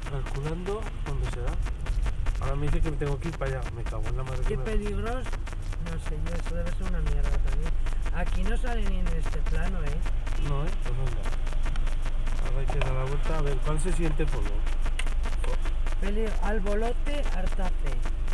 Calculando dónde será. Ahora me dice que me tengo que ir para allá. Me cago en la madre. Qué peligros. No sé yo, eso debe ser una mierda también. Aquí no sale ni en este plano, ¿eh? No, pues venga. Ahora hay que dar la vuelta a ver cuál se siente polvo. Albolote Artafe.